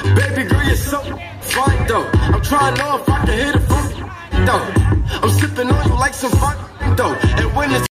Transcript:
Baby girl, you're so fine though. I'm trying to know if I can hit it from though. I'm sipping on you like some fun though. And when it's